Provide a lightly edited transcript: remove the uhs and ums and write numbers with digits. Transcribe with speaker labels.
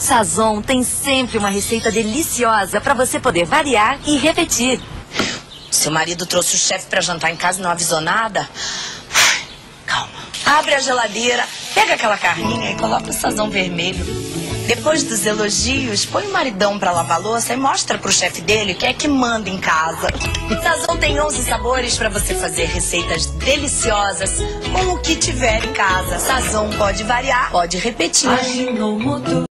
Speaker 1: Sazon tem sempre uma receita deliciosa para você poder variar e repetir.
Speaker 2: Seu marido trouxe o chefe para jantar em casa e não avisou nada? Ai, calma. Abre a geladeira, pega aquela carninha e coloca o Sazon vermelho. Depois dos elogios, põe o maridão pra lavar a louça e mostra pro chefe dele que é que manda em casa. Sazon tem 11 sabores pra você fazer receitas deliciosas com o que tiver em casa. Sazon pode variar, pode repetir.